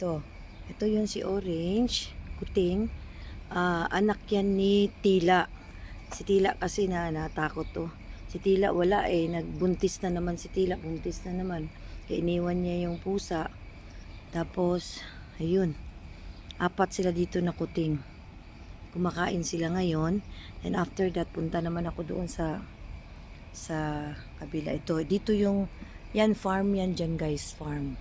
Ito yun si Orange, kuting. Anak yan ni Tila. Si Tila kasi natakot to. Si Tila wala nagbuntis na naman si Tila, buntis na naman. Kaya iniwan niya yung pusa. Tapos, ayun, 4 sila dito na kuting. Kumakain sila ngayon. And after that, punta naman ako doon sa kabila. Dito yung, yan farm yan dyan guys, farm.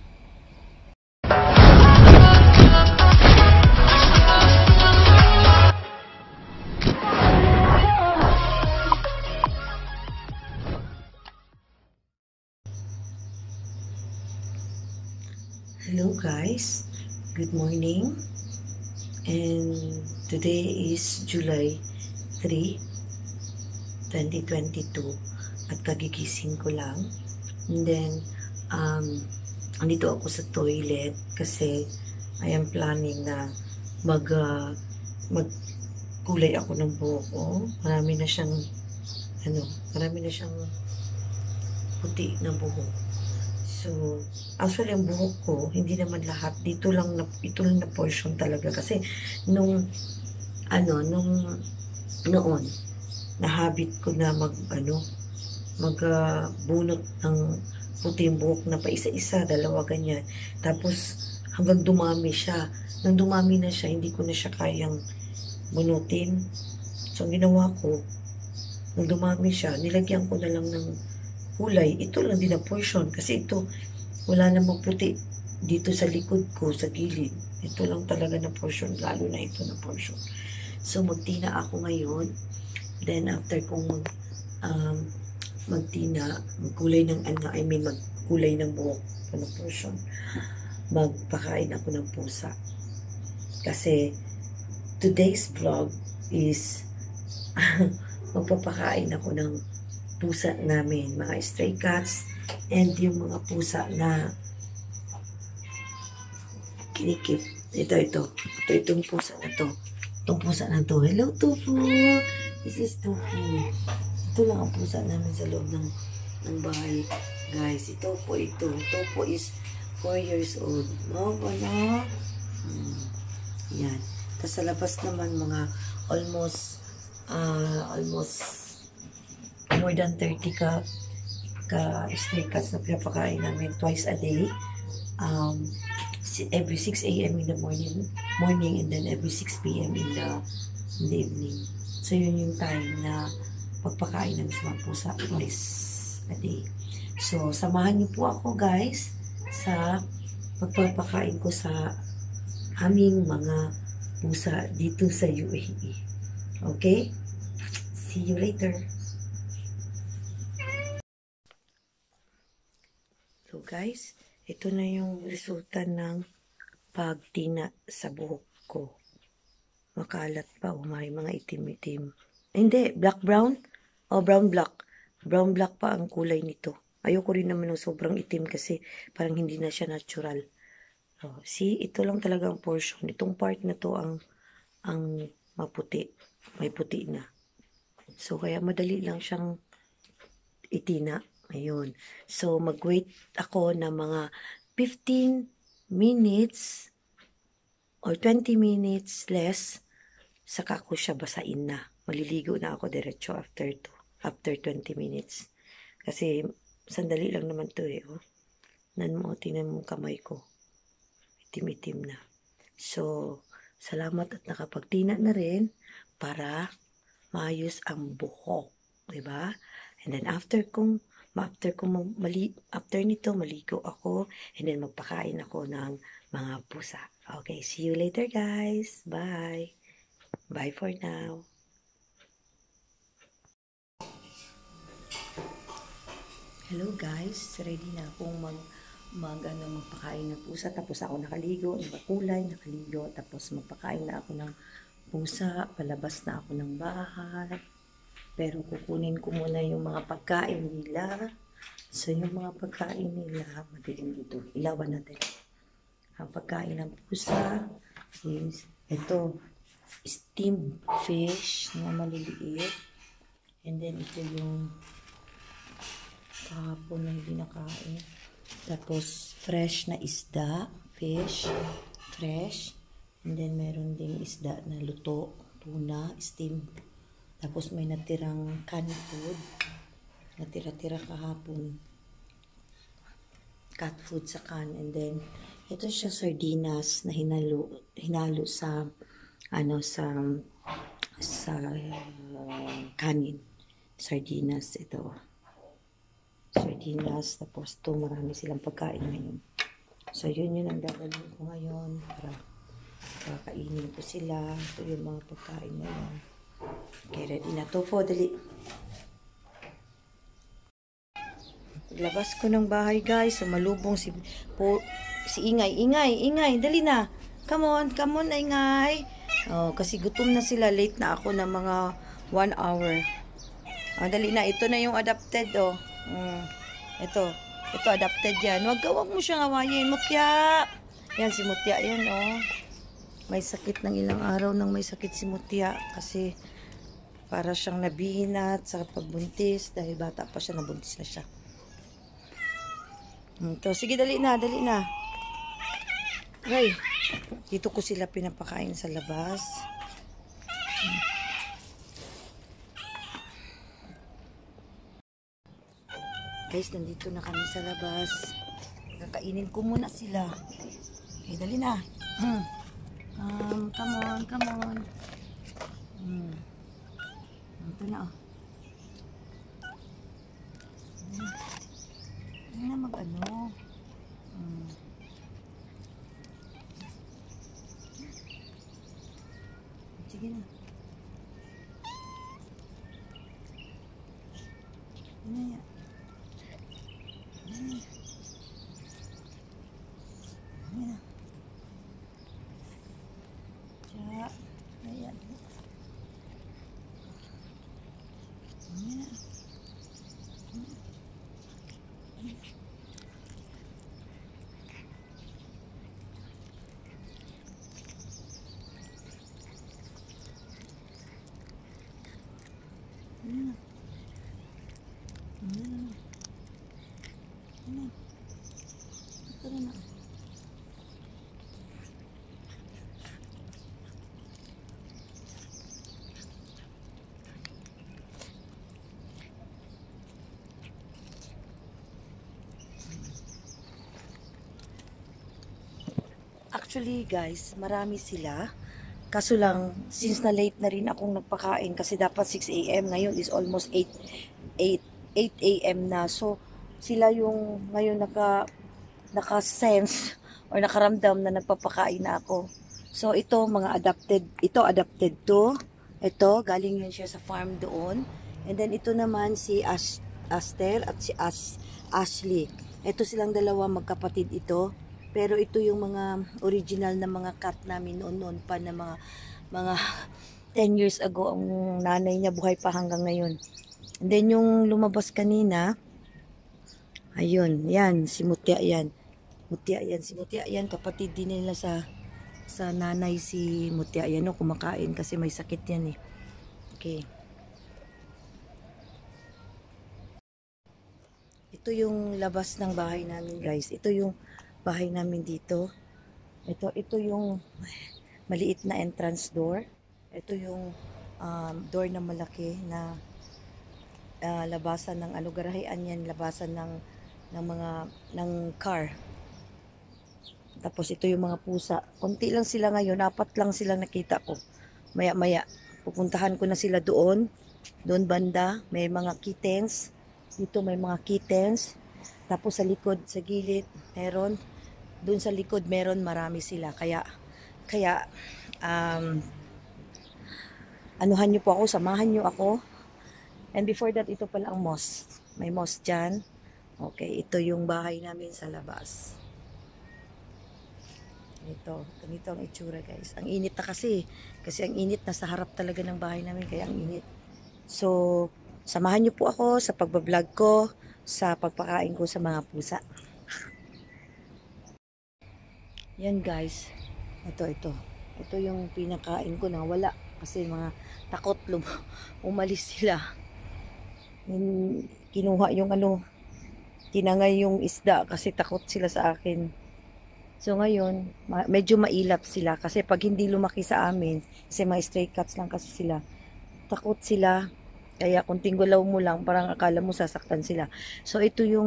Hello guys, good morning, and today is July 3, 2022 at kagigising ko lang. And then andito ako sa toilet kasi I am planning na magkulay ako ng buhok ko. Marami na siyang puti na buhok. So, actually, ang buhok ko, hindi naman lahat. Ito lang na portion talaga. Kasi, noon, na-habit ko na magbunot ng puti yung buhok na pa isa-isa, dalawa ganyan. Tapos, hanggang dumami siya. Nang dumami na siya, hindi ko na siya kayang bunutin. So, ang ginawa ko, nang dumami siya, nilagyan ko na lang ng kulay. Ito lang din ang portion kasi ito wala namang puti dito sa likod ko, sa gilid. Ito lang talaga na portion, lalo na ito na portion. So magtina ako ngayon. Then after kong magtina, magkulay ng magkulay ng buhok na portion, magpakain ako ng pusa. Kasi today's vlog is magpapakain ako ng pusa namin, mga stray cats, and yung mga pusa na kinikip. Itong pusa na to. Itong pusa na to. Hello, Tufu! This is Tufu. Ito lang ang pusa namin sa loob ng bahay. Guys, ito. Tufu is 4 years old. No, wala. Yan. Tapos sa labas naman, mga almost more than 30 ka stray cats na pinapakain namin twice a day. Every 6 a.m. in the morning and then every 6 p.m. in the evening. So yun yung time na pagpakain namin sa mga pusa twice a day. So samahan niyo po ako guys sa pagpapakain ko sa aming mga pusa dito sa UAE. Okay? See you later. So guys, ito na yung resulta ng pagtina sa buhok ko. Makalat pa, may mga itim-itim. Hindi, black-brown. Brown-black. Brown-black pa ang kulay nito. Ayoko rin naman ng sobrang itim kasi parang hindi na siya natural. See, ito lang talaga ang portion. Itong part na to ang maputi. May puti na. So, kaya madali lang siyang itina. Ayun. So, mag-wait ako na mga 15 minutes or 20 minutes less, saka ko siya basain na. Maliligo na ako diretso after 20 minutes. Kasi, sandali lang naman to Tingnan mo kamay ko. Itim-itim na. So, salamat at nakapagtina na rin para maayos ang buhok. Diba? And then, after nito, maligo ako, and then magpakain ako ng mga pusa. Okay, see you later guys. Bye. Bye for now. Hello guys, ready na akong magpakain ng pusa. Tapos ako nakaligo, nakaligo. Tapos magpakain na ako ng pusa. Palabas na ako ng bahay. Pero kukunin ko muna yung mga pagkain nila. So, yung mga pagkain nila, madilim dito. Ilawan natin. Ang pagkain ng pusa is, ito, steamed fish na maliliit. And then, ito yung kahapon na hindi nakain. Tapos, fresh na isda, fish. fresh. And then meron ding isda na luto, tuna, steam. Tapos may natirang canned food. Natira-tira kahapon. Cat food sa can. And then ito siya sardinas na hinalo sa kanin. Sardinas ito. Sardinas, tapos ito marami silang pagkain ngayon. So yun ang dadalhin ko ngayon para kakainin ko sila. Ito yung mga pagkain ngayon. Okay, ready na to po, dali. Paglabas ko ng bahay guys, sumalubong si Ingay, dali na. Come on, Ingay. Oh, kasi gutom na sila, late na ako ng mga 1 hour. Dali na, ito na yung adapted oh. Ito adapted yan. Wag mo siyang awayin, Mutya. Yan si Mutya yan oh. May sakit ng ilang araw nang may sakit si Mutya kasi para siyang nabinat sa pagbuntis dahil bata pa siya, nabuntis na siya. Ito, sige dali na. Okay. Dito ko sila pinapakain sa labas. Guys, nandito na kami sa labas. Kakainin ko muna sila. Okay, dali na. Come on. Ito na oh. Hindi na mag-ano. Sige na. Ano yan? Ayan. Actually guys, marami sila. Kaso lang, since na late na rin akong nagpakain kasi dapat 6 AM, ngayon is almost 8 AM na. So, sila yung ngayon naka-sense or nakaramdam na nagpapakain na ako. So, ito mga adapted. Ito adapted to. Ito, galing yun siya sa farm doon. And then, ito naman si Aster at si Ashley. Ito silang dalawa magkapatid ito. Pero ito yung mga original na mga cat namin noon pa na mga 10 years ago. Ang nanay niya buhay pa hanggang ngayon. And then yung lumabas kanina, ayun, yan, si Mutya yan. Si Mutya yan, kapatid din nila sa nanay si Mutya yan, no, kumakain kasi may sakit yan eh. Okay. Ito yung labas ng bahay namin guys. Ito yung bahay namin dito. Ito yung maliit na entrance door. Ito yung door na malaki na labasan ng garahean yan, labasan ng car. Tapos ito yung mga pusa. Konti lang sila ngayon, 4 lang silang nakita ko. Maya pupuntahan ko na sila doon banda, may mga kittens. Dito may mga kittens. Tapos sa likod, sa gilid, meron. Doon sa likod, meron, marami sila. Kaya, anuhan nyo po ako, samahan nyo ako. And before that, ito pala ang mosque. May mosque dyan. Okay, ito yung bahay namin sa labas. Ganito ang itsura guys. Ang init na kasi ang init na sa harap talaga ng bahay namin, kaya ang init. So, samahan nyo po ako sa pagbablog ko, sa pagpakain ko sa mga pusa. Yan guys. Ito yung pinakain ko na wala. Kasi mga takot umalis sila. Kinuha yung tinangay yung isda kasi takot sila sa akin. So ngayon, medyo mailap sila kasi pag hindi lumaki sa amin, kasi mga stray cats lang kasi sila, takot sila. Kaya kung tinggulaw mo lang, parang akala mo sasaktan sila. So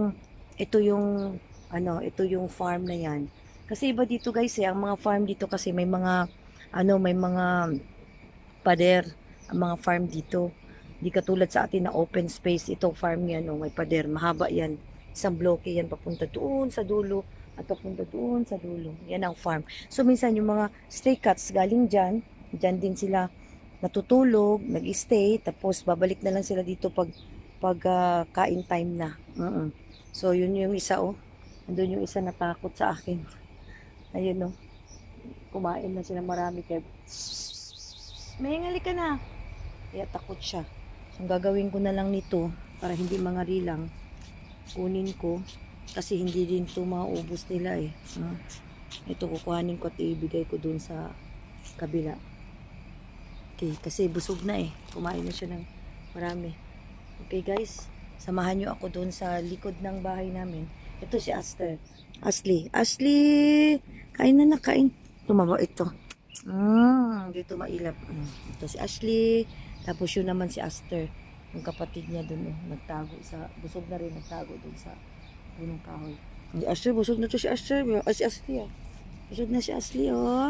ito yung farm na yan. Kasi iba dito guys, ang mga farm dito kasi may mga pader, ang mga farm dito. Di katulad sa atin na open space, ito farm yan, may pader, mahaba yan. Isang bloke yan papunta doon sa dulo at papunta doon sa dulo. Yan ang farm. So minsan yung mga stray cats galing dyan din sila natutulog, nag-stay, tapos babalik na lang sila dito pag kain time na. So yun yung isa andun yung isa natakot sa akin. Ayun kumain na sila marami kaya mahingali ka na. Kaya takot siya. So, ang gagawin ko na lang nito, para hindi mangarilang, kunin ko, kasi hindi din ito maubos nila eh. Ito, kukuhanin ko at ibigay ko dun sa kabila. Okay, kasi busog na eh. Kumain na siya ng marami. Okay guys, samahan nyo ako dun sa likod ng bahay namin. Ito si Ashley, kain na kain. Tumaba ito. Dito mailap. Ito si Ashley. Tapos yun naman si Aster. Yung kapatid niya dun nagtago sa, busog na rin nagtago dun sa punong kahoy. Si Aster, busog na to si Aster. Si Ashley busog na si Ashley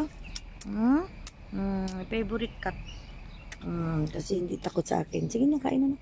my favorite cat. Kasi hindi takot sa akin. Sige na, kain na.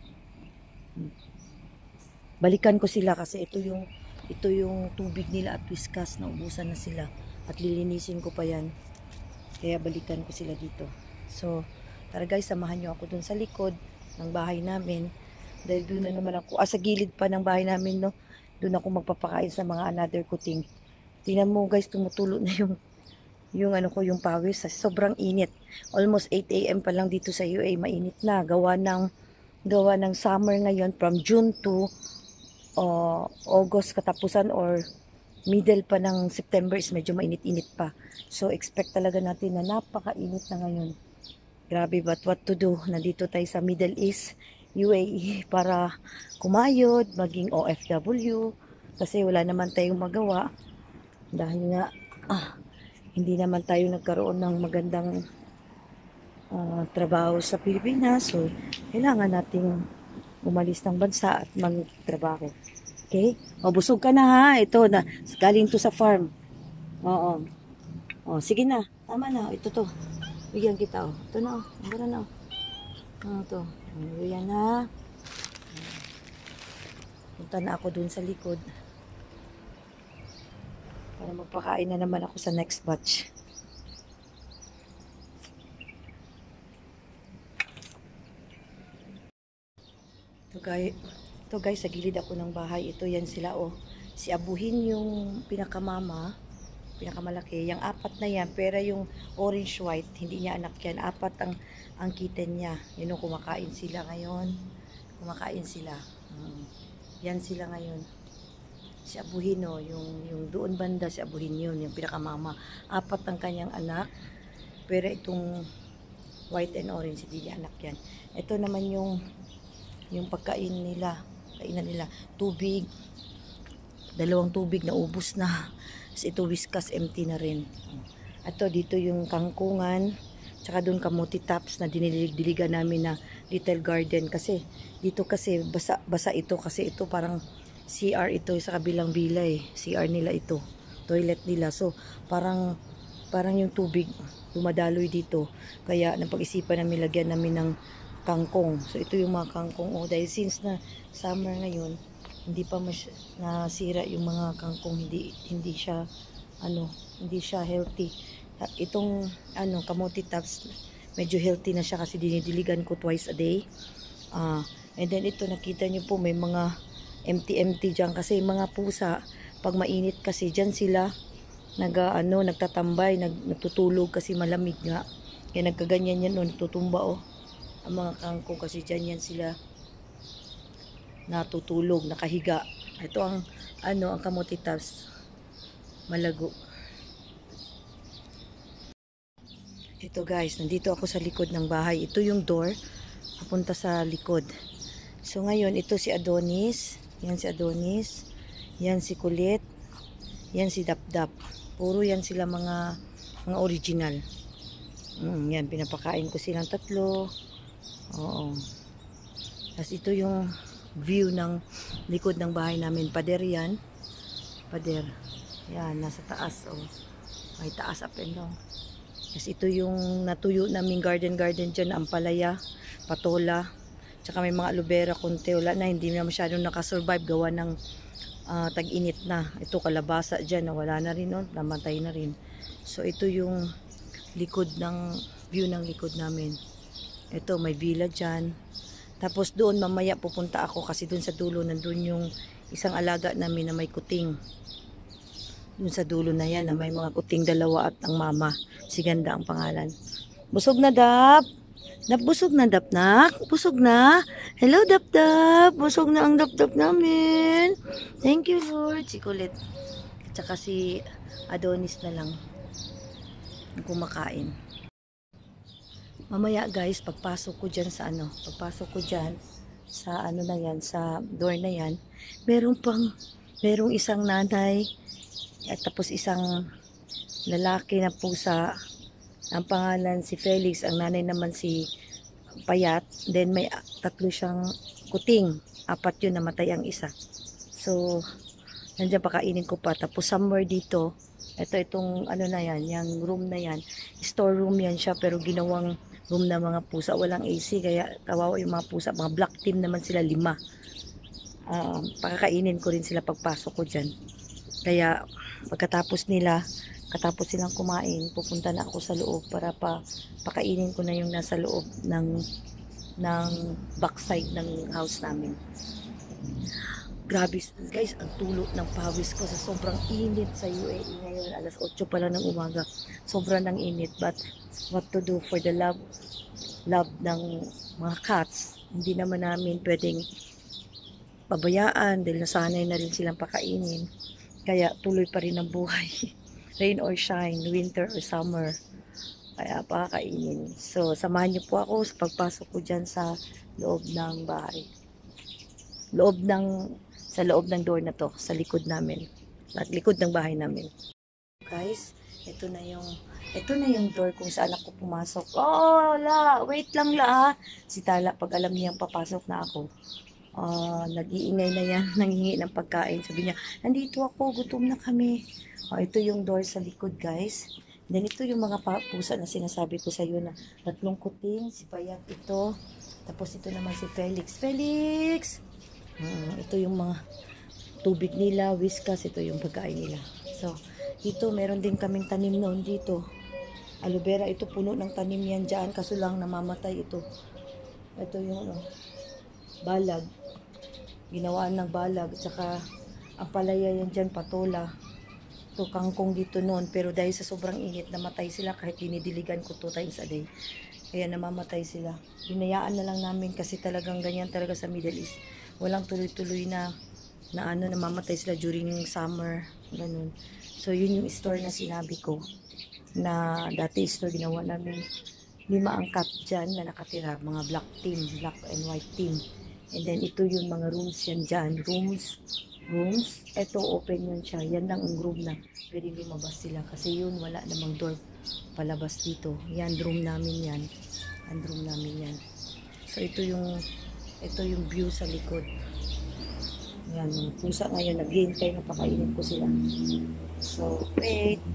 Balikan ko sila kasi ito yung tubig nila at whiskas na ubusan na sila. At lilinisin ko pa yan. Kaya balikan ko sila dito. So, tara guys, samahan nyo ako dun sa likod ng bahay namin. Dahil doon na naman ako, sa gilid pa ng bahay namin, doon ako magpapakain sa mga another kuting. Tingnan mo guys, tumutulo na yung pawis. Sobrang init. Almost 8 AM pa lang dito sa UAE, mainit na. Gawa ng summer ngayon from June to August katapusan or middle pa ng September is medyo mainit-init pa. So, expect talaga natin na napakainit na ngayon. Grabe, but what to do? Nandito tayo sa Middle East, UAE, para kumayod, maging OFW. Kasi wala naman tayong magawa. Dahil nga, hindi naman tayo nagkaroon ng magandang trabaho sa Pilipinas. So, kailangan nating umalis ng bansa at magtrabaho. Okay? Busog ka na ha. Ito na. Galing to sa farm. Oo. Sige na. Tama na. Ito to. Bigyan kita. Ito na. Mura na. Ito. Yan na. Punta na ako dun sa likod. Para magpakain na naman ako sa next batch. Ito guys, sa gilid ako ng bahay. Ito yan sila Si Abuhin yung pinakamalaki. Yung apat na yan, pero yung orange white, hindi niya anak yan. Apat ang kitten niya. Yun kumakain sila ngayon. Yan sila ngayon. Si Abuhin yung doon banda si Abuhin yun, yung pinakamama. Apat ang kanyang anak. Pero itong white and orange, hindi niya anak yan. Ito naman yung pagkain nila. Kainan nila. Tubig. 2 tubig na ubos na. Kasi ito whiskas empty na rin. Ito dito yung kangkungan. Tsaka doon kamuti tops na dinilig-diligan namin na little garden. Kasi dito kasi basa ito. Kasi ito parang CR ito sa kabilang bilay. CR nila ito. Toilet nila. So parang yung tubig dumadaloy dito. Kaya napag-isipan namin lagyan namin ng kangkong. So ito yung mga kangkong. Dahil since na summer ngayon, hindi pa nasira yung mga kangkong, hindi siya healthy. Itong kamote tops, medyo healthy na siya kasi dinidiligan ko twice a day. And then ito nakita niyo po may mga empty diyan kasi mga pusa pag mainit kasi diyan sila nagtatambay, nagtutulog kasi malamig nga. Kaya nagkaganyan yan natutumba ang mga kangkong kasi dyan yan sila natutulog, nakahiga. Ito ang kamote tops, malago. Ito guys, nandito ako sa likod ng bahay. Ito yung door papunta sa likod. So ngayon ito si Adonis, yan si Kulit, yan si Dapdap. Puro yan sila mga original. Yan, pinapakain ko silang tatlo. Oo. Tapos ito yung view ng likod ng bahay namin. Pader yan. Pader. Yan, nasa taas. Oh. May taas up and down. Tapos ito yung natuyo naming garden dyan. Ampalaya, patola. Tsaka may mga aloe vera konti. Wala na, hindi na masyadong nakasurvive. Gawa ng tag-init na. Ito kalabasa dyan. Wala na rin. No? Namatay na rin. So ito yung likod ng view ng likod namin. Ito may villa dyan. Tapos doon mamaya pupunta ako kasi doon sa dulo nandun yung isang alaga namin na may kuting. Doon sa dulo na yan na may mga kuting dalawa at ang mama. Si Ganda ang pangalan. Busog na Dap. Busog na Dap nak. Busog na. Hello Dap Dap. Busog na ang Dap Dap namin. Thank you Lord. Si Kulit. At saka si Adonis na lang kumakain. Mamaya guys, pagpasok ko dyan sa na yan, sa door na yan, merong isang nanay at tapos isang lalaki na pusa. Ang pangalan si Felix, ang nanay naman si Payat. Then may tatlo siyang kuting. 4 yun, namatay ang isa. So, nandiyan pakainin ko pa. Tapos somewhere dito, itong na yan, yung room na yan, store room yan siya pero ginawang room na mga pusa, walang AC kaya kawawa yung mga pusa, mga black team naman sila 5. Pakakainin ko rin sila pagpasok ko dyan. Kaya katapos silang kumain, pupunta na ako sa loob para pakainin ko na yung nasa loob ng backside ng house namin. Grabe guys, ang tulo ng pawis ko sa sobrang init sa UAE ngayon. Alas 8 pa lang ng umaga. Sobrang ng init. But what to do for the love ng mga cats? Hindi naman namin pwedeng pabayaan dahil nasanay na rin silang pakainin. Kaya tuloy pa rin ang buhay. Rain or shine, winter or summer. Kaya pakakainin. So, samahan niyo po ako sa pagpasok ko dyan sa loob ng bahay. Sa loob ng door na to, sa likod namin. At likod ng bahay namin. Guys, ito na yung door kung saan ako pumasok. Oh, wait lang la. Si Tala, pag alam niyang papasok na ako, nag-iingay na yan, nanghingi ng pagkain. Sabi niya, nandito ako, gutom na kami. Ito yung door sa likod, guys. Then ito yung mga pusa na sinasabi ko sa iyo na 3 kuting, si Payat ito. Tapos ito naman si Felix. Felix! Ito yung mga tubig nila, whiskas, ito yung pagkain nila. So, dito meron din kaming tanim noon dito. Aloe vera, ito puno ng tanim yan dyan, kaso lang namamatay ito. Ito yung balag. Ginawaan ng balag, tsaka ang palaya yan dyan, patola. Ito kangkong dito noon, pero dahil sa sobrang init, namatay sila kahit dinidiligan ko 2 times a day. Kaya namamatay sila. Binayaan na lang namin kasi talagang ganyan talaga sa Middle East. Walang tuloy-tuloy na namamatay sila during summer, ganun. So yun yung store na sinabi ko na dati store ginawa namin 5 ang cat dyan na nakatira, mga black and white team. And then ito yung mga rooms yan dyan, rooms. Ito open yun siya, yan lang ang room na pwede lumabas sila kasi yun wala namang door palabas dito. Yan room namin yan, so ito yung view sa likod. Yan, mga pusa ngayon, naghihintay na pakainin ko sila. So, wait.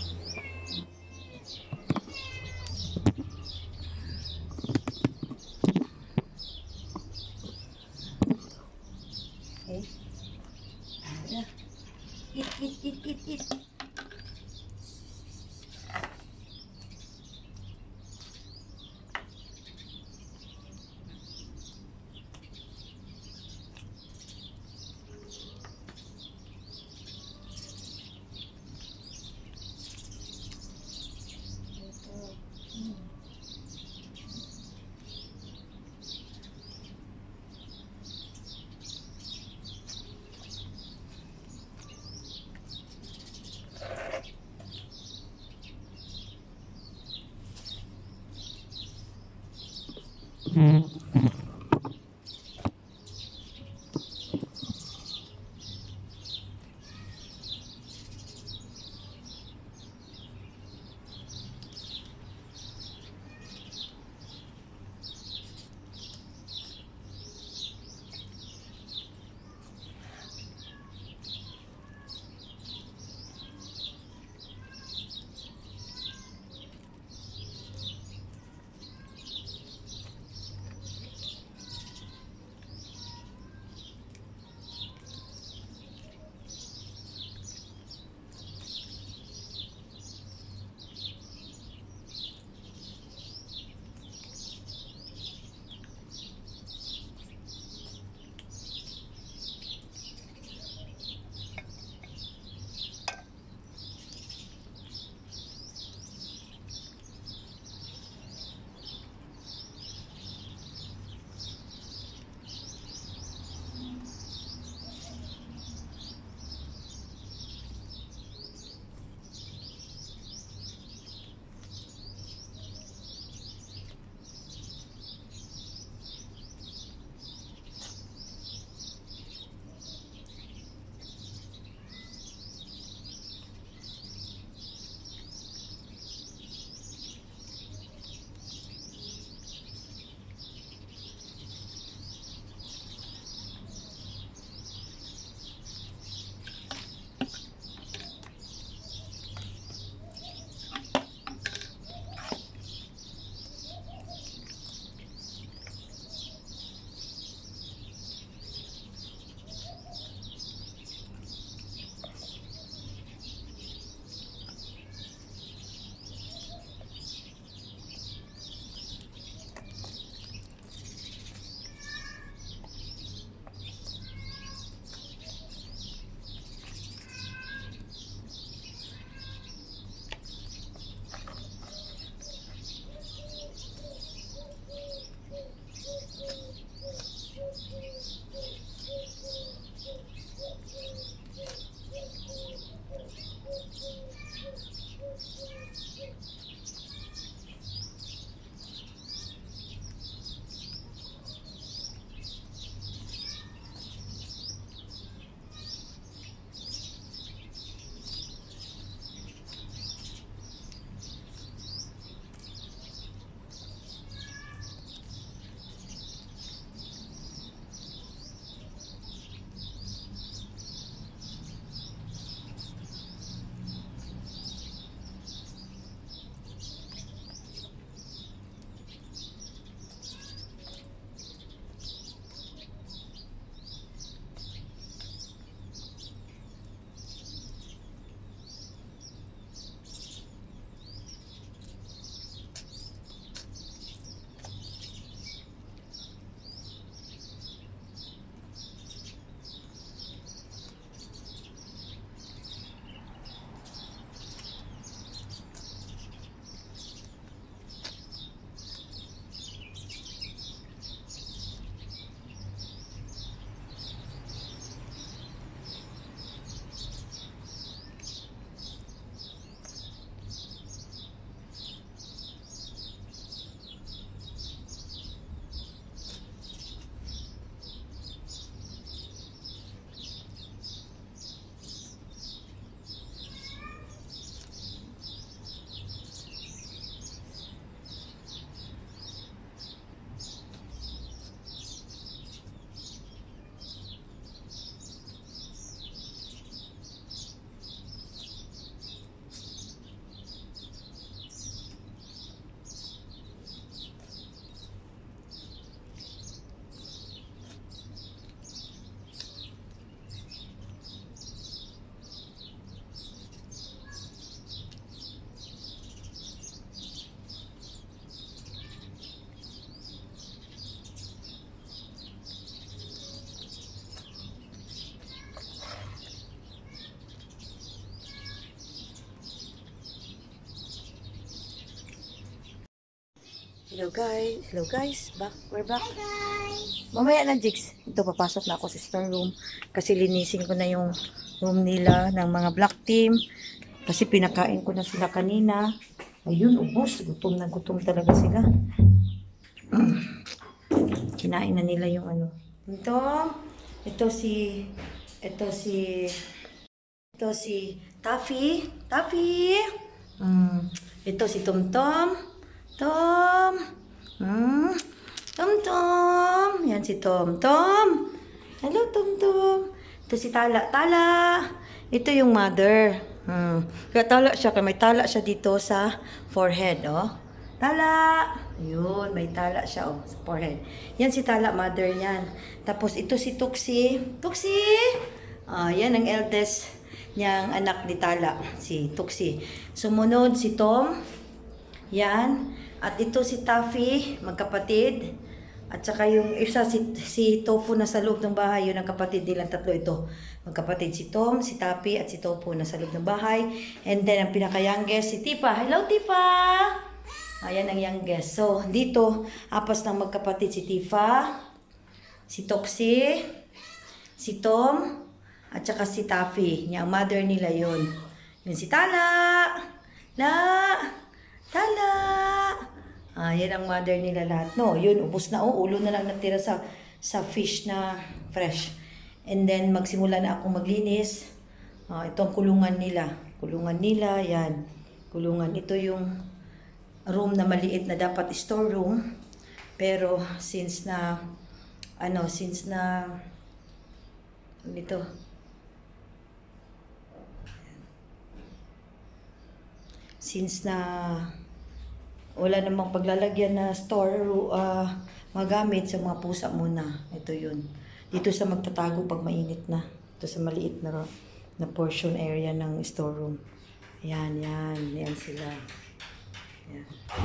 Okay. Eat. Hello guys, we're back. Hi guys! Mamaya na, Jigs. Ito, papasok na ako sa store room. Kasi linisin ko na yung room nila ng mga black team. Kasi pinakain ko na sila kanina. Ayun, ubos. Gutom na gutom talaga sila. Kinain na nila yung ano. Ito si Taffy. Taffy! Ito si Tom. Tom! Tom! Yan si Tom. Hello, Tom. Ito si Tala. Ito yung mother. Kaya tala siya. Kaya may tala siya dito sa forehead, oh. Tala! Ayun, may tala siya, oh, sa forehead. Yan si Tala, mother yan. Tapos ito si Tuxi. Yan ang eldest niyang anak ni Tala, si Tuxi. Sumunod si Tom. Yan. At ito si Taffy, magkapatid. At saka yung isa si Tofu na sa loob ng bahay, yun ang kapatid nilang tatlo ito. Magkapatid si Tom, si Taffy at si Tofu na sa loob ng bahay. And then ang pinaka-youngest si Tipa. Hello Tipa! Ayan ang youngest. So dito, apas ng magkapatid si Tifa, si Toxi, si Tom, at saka si Taffy. Yung mother nila yun. Yun si Tala! Tala! Yan ang mother nila lahat. No, yun, ubos na. Ulo na lang natira sa fish na fresh. And then, magsimula na akong maglinis. Ito ang kulungan nila. Yan. Kulungan. Ito yung room na maliit na dapat store room. Pero, since na wala namang paglalagyan na store magamit sa mga pusa muna. Ito yun. Dito sa magtatago pag mainit na. Ito sa maliit na portion area ng store room. Yan sila. Yan.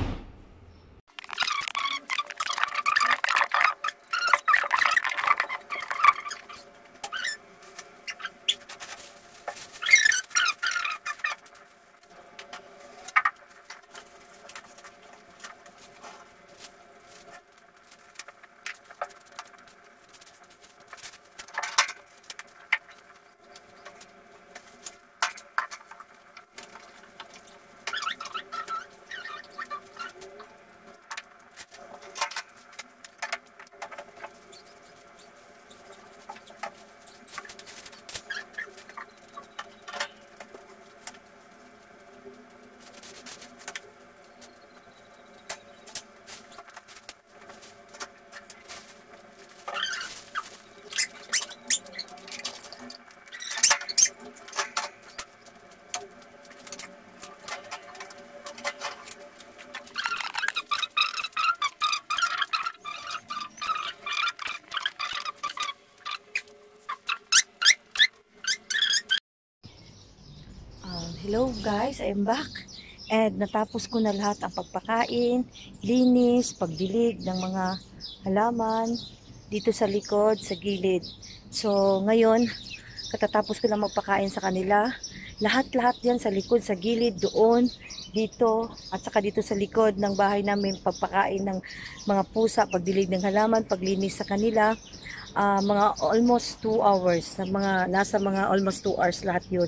Hello guys, I am back. And natapos ko na lahat ang pagpakain, linis, pagdilig ng mga halaman dito sa likod, sa gilid. So ngayon, katatapos ko na magpakain sa kanila. Lahat-lahat yan sa likod, sa gilid, doon, dito, at saka dito sa likod ng bahay namin, pagpakain ng mga pusa, pagdilig ng halaman, paglinis sa kanila. Mga almost 2 hours, nasa mga almost 2 hours lahat yun.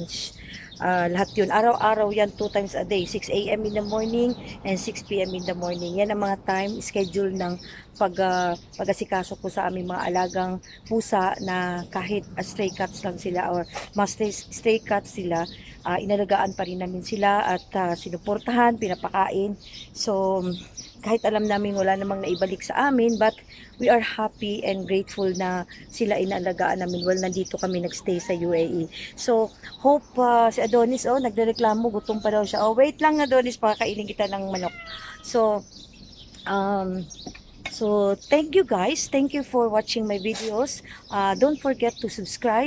Araw-araw yan, 2 times a day, 6 a.m. in the morning and 6 p.m. in the morning. Yan ang mga time schedule ng pag-asikaso ko sa aming mga alagang pusa na kahit stray cats lang sila or mga stray cats sila, inalagaan pa rin namin sila at sinuportahan, pinapakain. So kahit alam namin wala namang naibalik sa amin, but we are happy and grateful na sila inalagaan namin while nandito kami nagstay sa UAE. So, hope si Adonis, nagrereklamo, gutom pa daw siya. Wait lang Adonis, pakakainin kita ng manok. So, thank you guys. Thank you for watching my videos. Don't forget to subscribe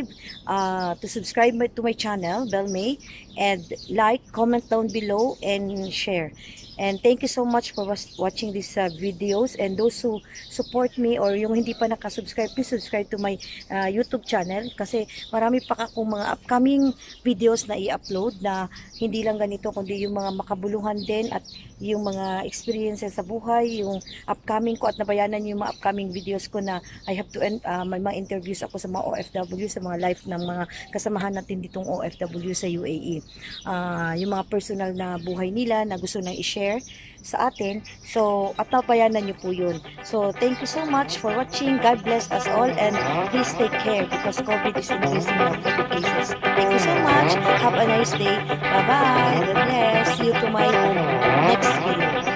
to my channel, Bell May, and like, comment down below, and share. And thank you so much for watching these videos, and those who support me or yung hindi pa nakasubscribe, please subscribe to my YouTube channel kasi marami pa akong mga upcoming videos na i-upload na hindi lang ganito kundi yung mga makabuluhan din at yung mga experiences sa buhay, yung upcoming ko at nabayanan yung mga upcoming videos ko na I have to may mga interviews ako sa mga OFW, sa mga life ng mga kasamahan natin ditong OFW sa UAE. Yung mga personal na buhay nila na gusto nang i-share sa atin. So, at nabayanan nyo po yun. So, thank you so much for watching. God bless us all and please take care because COVID is increasing now, COVID cases. Thank you so much. Have a nice day. Bye-bye. God bless. See you to my next video.